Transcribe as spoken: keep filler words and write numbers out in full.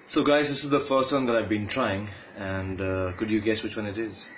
So guys, this is the first one that I've been trying, and uh, could you guess which one it is?